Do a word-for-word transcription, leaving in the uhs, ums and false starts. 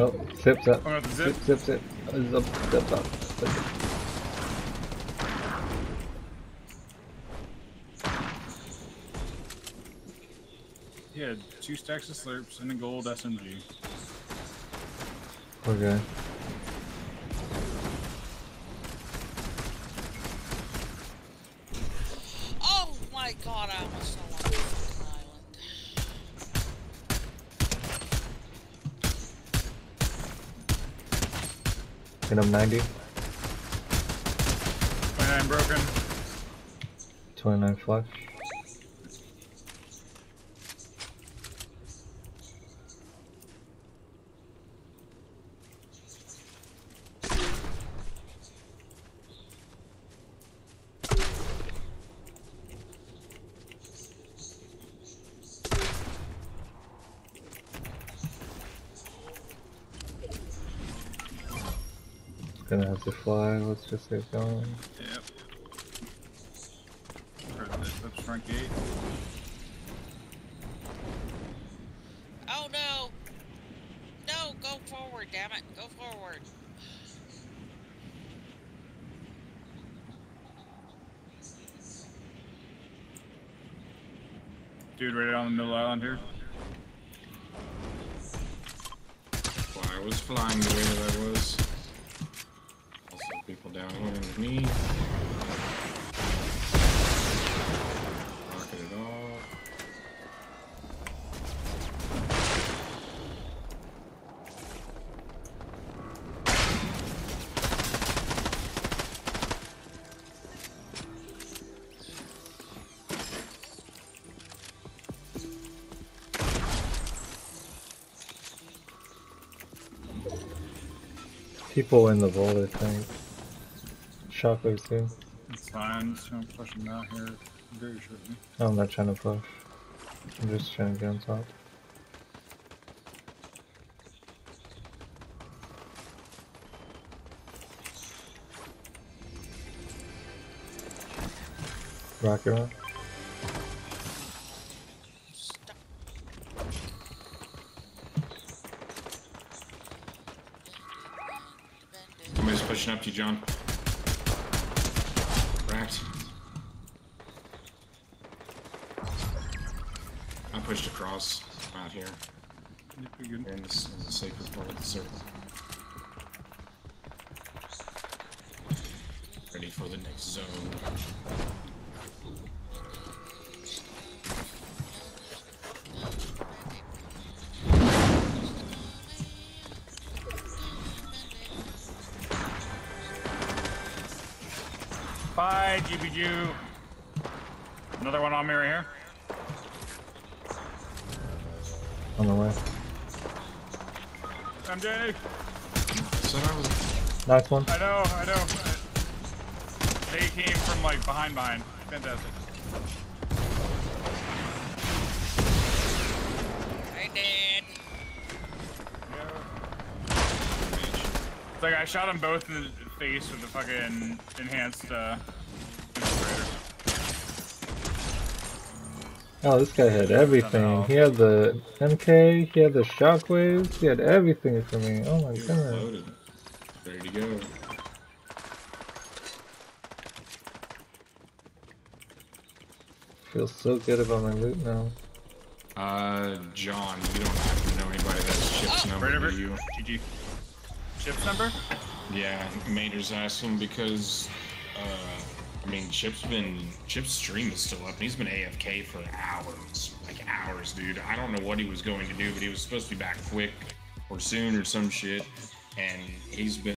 Oh, zip, zip. Oh, zip. Zip, zip, zip. Zip, zip up. Zip. Yeah, two stacks of slurps and a gold S M G. Okay. Oh my god, I almost fell off the fucking island. Hit him ninety. twenty-nine broken. twenty-nine flush. Gonna have to fly, let's just get going. Yep. That's front gate. Oh no! No, go forward, damn it, go forward. Dude, right on the middle island here. Well, I was flying the way that I was. Also, people down here with me. Rocket it off. People in the vault, I think. Shockwaves too. It's fine, just gonna push him out here very shortly. Oh, I'm not trying to push. I'm just trying to get on top. Rocket run. Stop. Somebody's pushing up to you, John. Cracked. I pushed across out here. Yep, you're good. In this is the safest part of the circle. Ready for the next zone. Bye, G B G. Another one on me right here. On the way. M J! Said I was. Nice one. I know, I know. They came from like behind behind. Fantastic. I did. It's like I shot them both in the face with the fucking enhanced uh, infiltrator. Oh, this guy had everything. He had the M K, he had the shockwaves, he had everything for me. Oh my He was goodness. loaded. Ready to go. Feels so good about my loot now. Uh, John, you don't have to know anybody that's Chip's number, Right over. do you? G G. Chip's number? Yeah, Mater's asking because, uh, I mean, Chip's been, Chip's stream is still up, and he's been A F K for hours. Like, hours, dude. I don't know what he was going to do, but he was supposed to be back quick or soon or some shit, and he's been